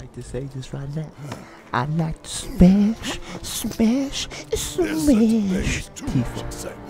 like to say just right now. I like to smash, smash, smash. Tifa.